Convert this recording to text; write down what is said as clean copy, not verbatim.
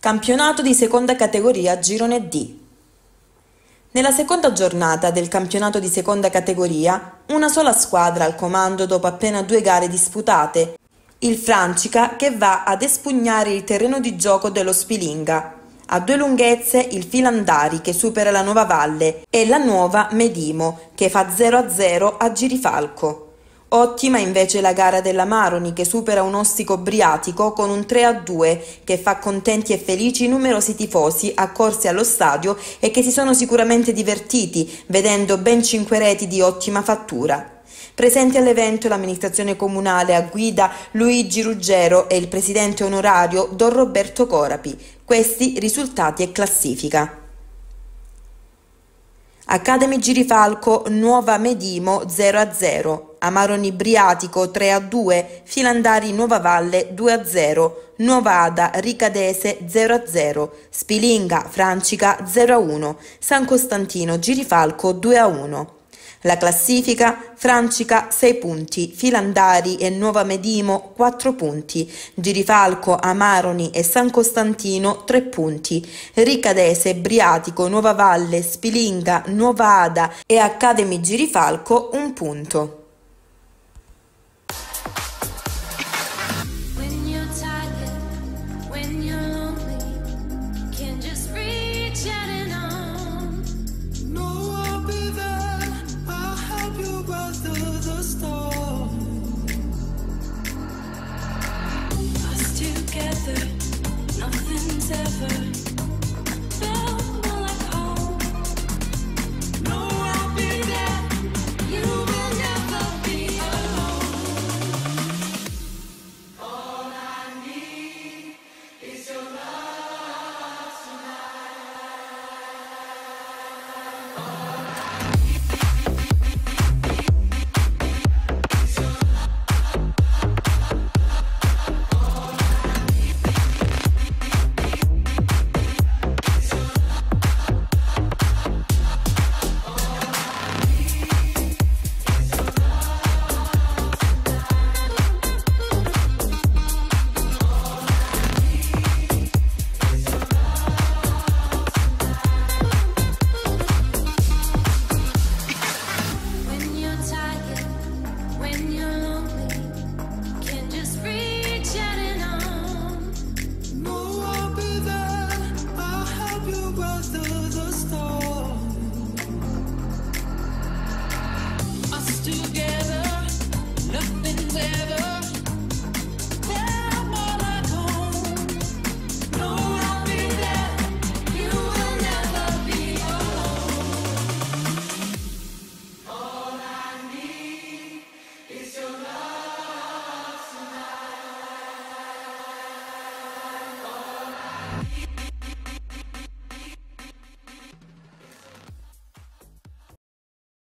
Campionato di seconda categoria Girone D. Nella seconda giornata del campionato di seconda categoria, una sola squadra al comando dopo appena 2 gare disputate, il Francica che va ad espugnare il terreno di gioco dello Spilinga. A 2 lunghezze il Filandari che supera la Nuova Valle e la Nuova Medimo che fa 0-0 a Girifalco. Ottima invece la gara della Maroni che supera un Ostico Briatico con un 3-2 che fa contenti e felici numerosi tifosi accorsi allo stadio e che si sono sicuramente divertiti vedendo ben 5 reti di ottima fattura. Presenti all'evento l'amministrazione comunale a guida Luigi Ruggero e il presidente onorario Don Roberto Corapi. Questi risultati e classifica. Academy Girifalco Nuova Medimo 0-0, Amaroni Briatico 3-2, Filandari Nuova Valle 2-0, Nuova Ada Ricadese 0-0, Spilinga Francica 0-1, San Costantino Girifalco 2-1. La classifica: Francica 6 punti, Filandari e Nuova Medimo 4 punti, Girifalco, Amaroni e San Costantino 3 punti, Ricadese, Briatico, Nuova Valle, Spilinga, Nuova Ada e Academy Girifalco 1 punto. Nothing's ever